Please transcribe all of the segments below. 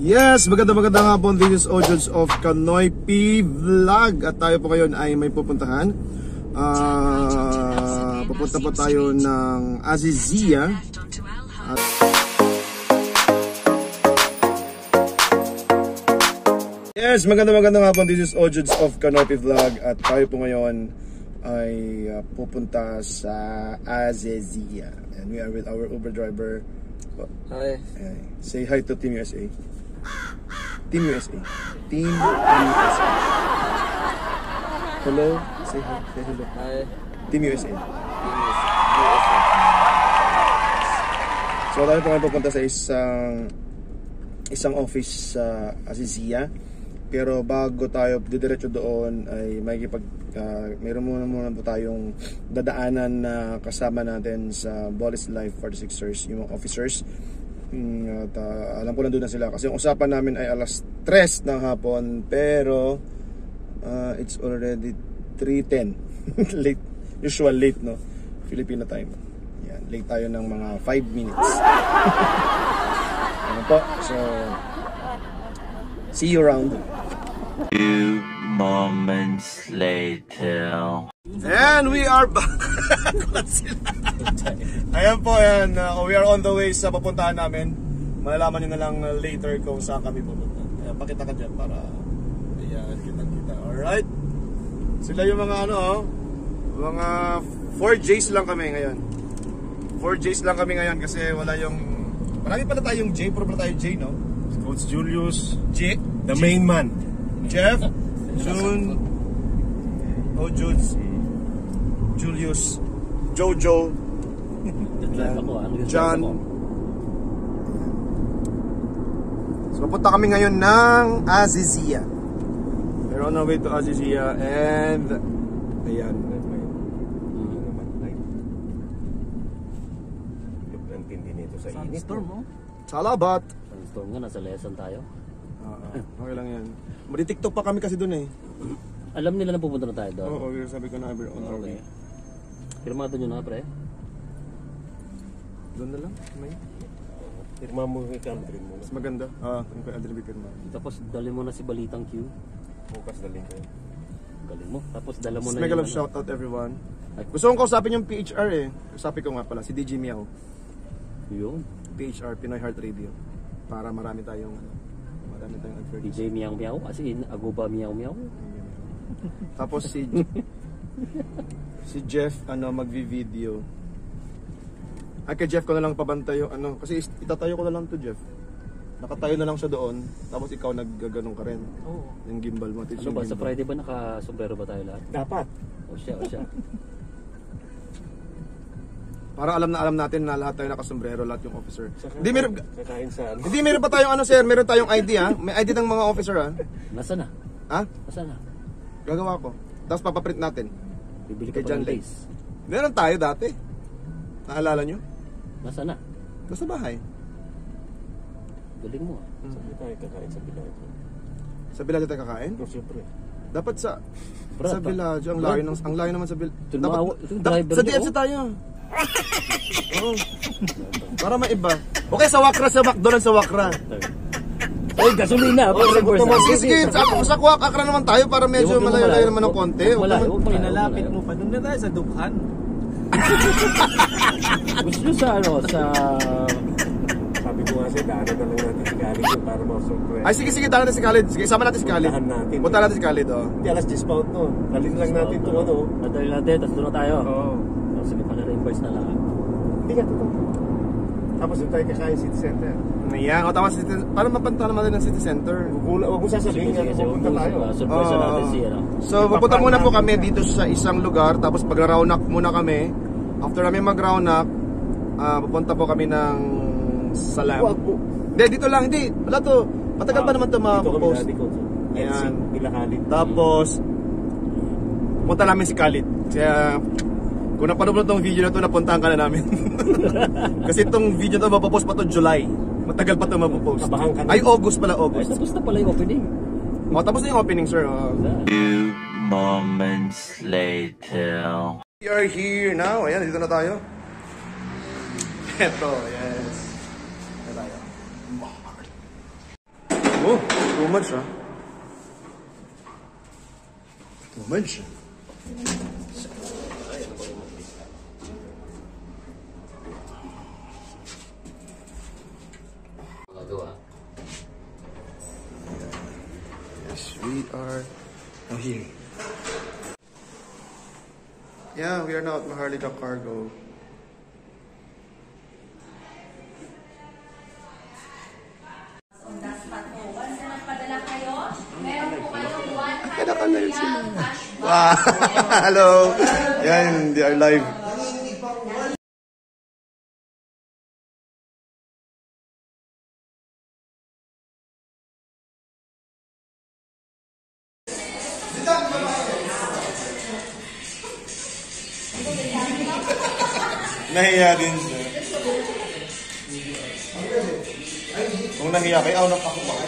Yes, magandang hapon. This is Ojods of Kanoy P Vlog. At tayo po ngayon ay may pupuntahan. Pupunta po tayo ng Azizia. Yes, magandang hapon. This is Ojods of Kanoy P Vlog. At tayo po ngayon ay pupunta sa Azizia. And we are with our Uber driver. Hi. Say hi to Team USA. Team USA. Team USA. Hello. Say hi. Say hello. Hi. Team USA. So tayo po ngayon pupunta sa isang office sa Azizia. Pero bago tayo didiretso doon ay mayroon muna po tayong dadaanan na kasama natin sa Bolis Life for the Sixers, yung mga officers. At alam ko nandun na sila kasi yung usapan namin ay alas 3 ng hapon, pero it's already 3:10. Late, usual late, no? Filipino time. Yan, late tayo ng mga 5 minutes. Ano po? So see you around. Few moments later. And we are back. Ayan po, ayan. We are on the way sa papuntahan namin. Malalaman nyo na lang later kung saan kami pupunta. Ayan, pakita ka dyan para ayan, kita. Alright. Sila yung mga mga 4Js lang kami ngayon. 4Js lang kami ngayon kasi wala yung marami pala tayong J, pero pala tayo J, no? Coach Julius, J, the main man. Jeff, June, Ojods, Julius, Jojo, John. So papunta kami ngayon ng Azizia. We're on our way to Azizia and ayan. Storm, no? Salabat. Storm nga, nasa lesson tayo. Okay lang yan. Madi-TikTok pa kami kasi dun eh. Alam nila na pupunta na tayo doon. Oo, sabi ko na we're on our way. Pirmado nyo na, pre? Doon na lang, may. Pirma mo kay Cambridge mo. Mas maganda. Yung kay Adrian Bipirma. Tapos dali mo na si Balitang Q. Bukas daling ko. Galing mo. Tapos dala mo na Mega love shoutout everyone. Gusto kong kausapin yung PHR eh. Kausapin ko nga pala, si DJ Miao. Yun. PHR, Pinoy Heart Radio. Para marami tayong advertising. DJ Miao Miao, as in Aguba Miao Miao. Tapos si Jeff magvi-video. Ay kay Jeff ko na lang pabantay yung kasi itatayo ko na lang to Jeff. Nakatayo na lang siya doon, tapos ikaw naggaganong ka rin. Oo. Yung gimbal mo. Ano ba, sa Friday ba naka-sombrero ba tayo lahat? Dapat. O siya. Para alam natin na lahat tayo nakasombrero, lahat yung officer. Hindi Kakain saan? Hindi meron pa tayong sir, meron tayong ID ha. May ID ng mga officer ha. Nasaan na? Ha? Nasaan na? Gagawa ko. Tapos papaprint natin. Bibili Kay ka pa John ng Lay. lace. Meron tayo dati. Naalala nyo? Nasaan na? Nasa bahay. Galing mo ah. Saan tayo kakain sa Bilago? Sa Villaggio tayo kakain? No, siyempre. Dapat sa Brad, Villaggio, ang layo naman sa Villaggio. Itong driver Sa niyo, DFC tayo. Oh. Para maiba. Okay, sa Wakra, sa McDonald's sa Wakra. Oy, gasolina. Sige, sa Wakra naman tayo para medyo malayo-layo naman ng konti. Pinalapit mo pa. Doon na tayo sa Dukhan. Gusto nyo sa Sabi ko nga siya, daanan na lang natin si Khalid para ma-surprise. Ay, sige, daan natin si Khalid. Sige, sama natin si Khalid. Punta natin si Khalid, oh. Hindi, alas 10 pa no. Dalhin lang natin ito, Madali natin, tapos doon na tayo. Oo. Sige, pala-reimburse na lang. Hindi ka, totoo. Tapos doon tayo kakain City Center. Ayan, tama para mapanta naman din ng City Center. Huwag mo sasabihin nga na pupunta tayo. Surprise na natin siya. So, pupunta muna po kami dito sa isang lugar, tapos pag-round up muna kami. After namin mag-round up, pupunta po kami ng Salam. Hindi, dito lang, hindi. Wala to. Matagal pa naman ito ma-post. Ayan. Tapos, pupunta namin si Khalid. Kaya, kung napanood mo itong video na ito, napuntahan ka na namin. Kasi itong video na ito, mapapost pa ito July. Matagal pa ito mapapost. Ay, August pala, August. Ay, tapos na pala yung opening. Tapos na yung opening, sir. Few moments later. We are here now. Ayan, dito na tayo. Eto, yes. Dito tayo. Oh, too much, ah. Too much. Yes, we are now here. Yeah, we are now at Maharlika Cargo. Wow! Hello! Yan, they are live. Nahiya din siya. Kung nahiya kayo, ako nang pakubakay.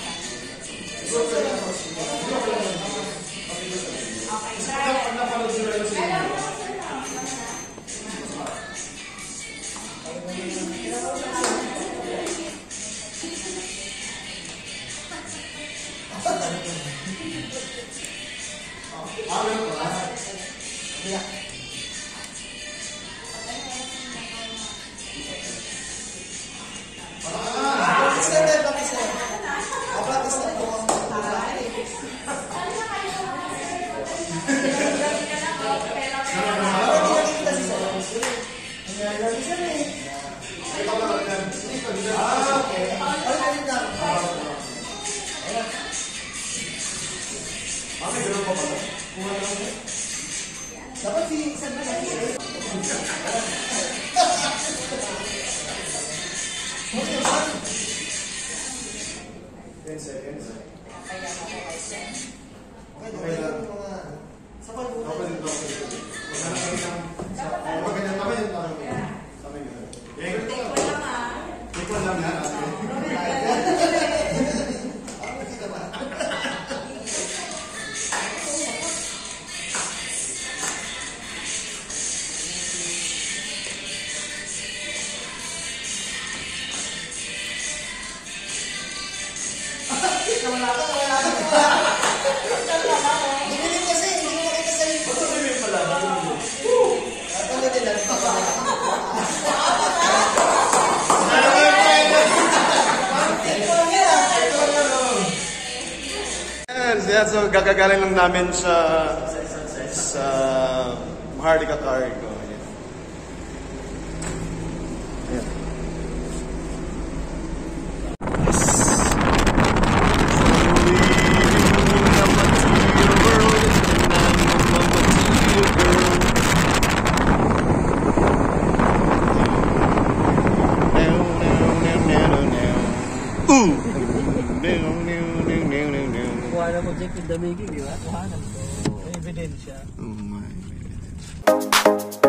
Yeah, so gagagaling lang namin sa Maharlika Cargo. Ayan. Kuha mo Jack with the making, di ba? Kuha na. May ebidensya. Oh my goodness.